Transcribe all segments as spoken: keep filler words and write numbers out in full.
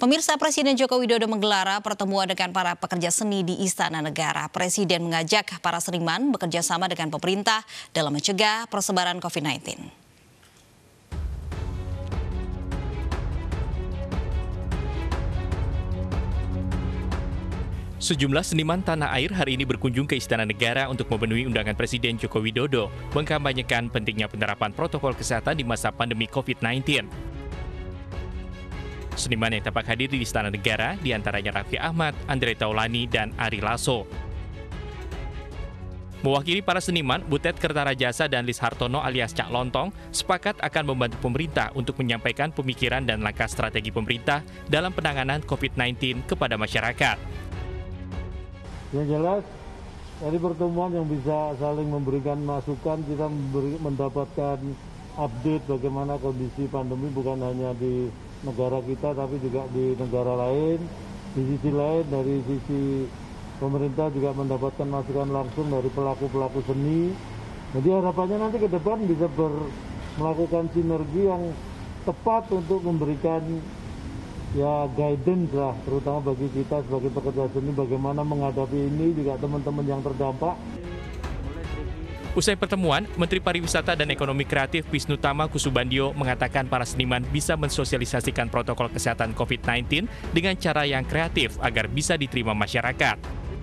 Pemirsa, Presiden Joko Widodo menggelar pertemuan dengan para pekerja seni di Istana Negara. Presiden mengajak para seniman bekerja sama dengan pemerintah dalam mencegah persebaran covid sembilan belas. Sejumlah seniman tanah air hari ini berkunjung ke Istana Negara untuk memenuhi undangan Presiden Joko Widodo mengkampanyekan pentingnya penerapan protokol kesehatan di masa pandemi covid sembilan belas. Seniman yang tampak hadir di Istana Negara diantaranya Raffi Ahmad, Andre Taulani, dan Ari Lasso. Mewakili para seniman, Butet Kertarajasa dan Lis Hartono alias Cak Lontong sepakat akan membantu pemerintah untuk menyampaikan pemikiran dan langkah strategi pemerintah dalam penanganan covid sembilan belas kepada masyarakat. Yang jelas, dari pertemuan yang bisa saling memberikan masukan, kita memberi, mendapatkan update bagaimana kondisi pandemi bukan hanya di negara kita, tapi juga di negara lain. Di sisi lain, dari sisi pemerintah juga mendapatkan masukan langsung dari pelaku-pelaku seni. Jadi harapannya nanti ke depan bisa ber, melakukan sinergi yang tepat untuk memberikan ya guidance lah, terutama bagi kita sebagai pekerja seni bagaimana menghadapi ini, juga teman-teman yang terdampak. Usai pertemuan, Menteri Pariwisata dan Ekonomi Kreatif Wisnu Tama Kusubandio mengatakan para seniman bisa mensosialisasikan protokol kesehatan covid sembilan belas dengan cara yang kreatif agar bisa diterima masyarakat.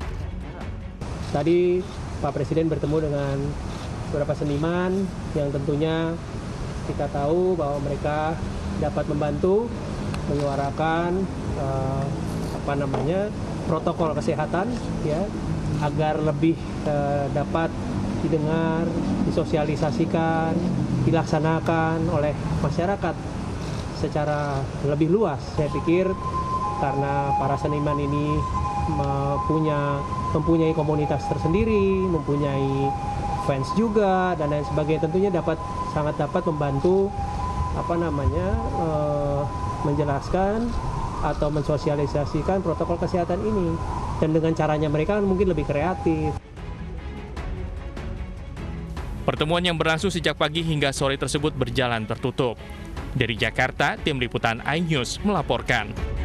Tadi Pak Presiden bertemu dengan beberapa seniman yang tentunya kita tahu bahwa mereka dapat membantu menyuarakan eh, apa namanya protokol kesehatan ya agar lebih eh, dapat didengar, disosialisasikan, dilaksanakan oleh masyarakat secara lebih luas. Saya pikir karena para seniman ini mempunyai, mempunyai komunitas tersendiri, mempunyai fans juga dan lain sebagainya, tentunya dapat sangat dapat membantu apa namanya eh, menjelaskan atau mensosialisasikan protokol kesehatan ini, dan dengan caranya mereka mungkin lebih kreatif. Pertemuan yang berlangsung sejak pagi hingga sore tersebut berjalan tertutup. Dari Jakarta, tim liputan iNews melaporkan.